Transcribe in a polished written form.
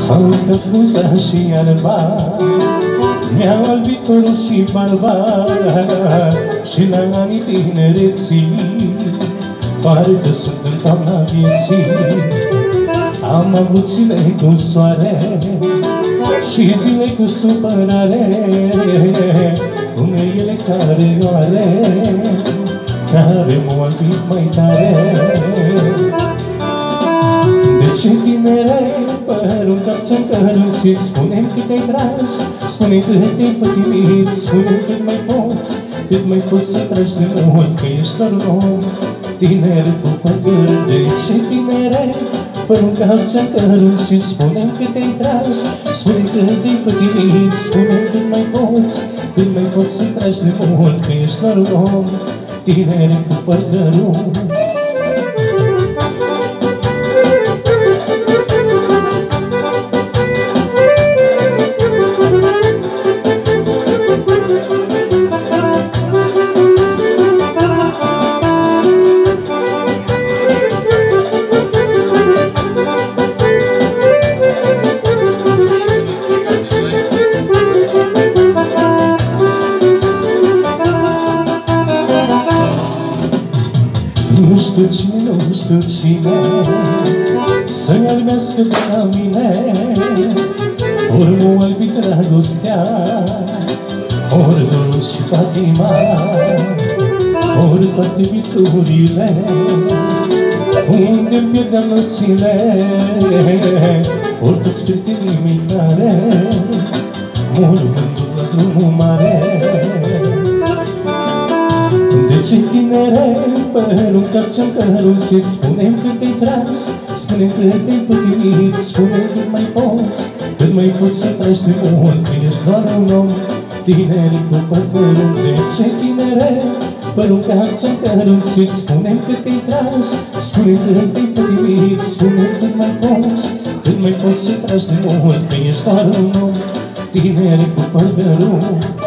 S-a uscat frunza și iarba, mi-a albit părul și barba, și la anii tinereții parcă sunt în toamna vieții. Am avut zile cu soare și zile cu supărare, unele care oare, care m-au albit mai tare. De ce tinere, părul cap ți-am căruțit, spune-mi cât ai tras, spune-mi cât te-ai pătimit, spune-mi cât mai poți, cât mai poți să tragi de mult, că ești doar un om tineri cu păgări. De ce tinere, părul cap ți-am căruțit, spune-mi cât te-ai tras, spune-mi cât te-ai pătimit, spune-mi cât mai poți, cât mai poți să tragi de mult, că ești doar un om tineri cu păgări. Nu știu cine, nu știu cine să-i albească de la mine, ori m-o albit dragostea, ori dorul și patima, ori toate viturile, unde-mi pierdeam nopțile, ori toți prietenii mei care mor vândut la drumul mare. De ce tinere, părul cap ți-am căruțit, spune-mi cât te-ai tras, spune-mi cât te-ai pătimit, spune-mi cât mai poți, cât mai poți să tragi de mult, că ești doar un om tineri cu păgări. De ce tinere, părul cap ți-am căruțit, spune-mi cât te-ai tras, spune-mi cât te-ai pătimit, spune-mi cât mai poți, cât mai poți să tragi de mult, că ești doar un om tineri cu păgări.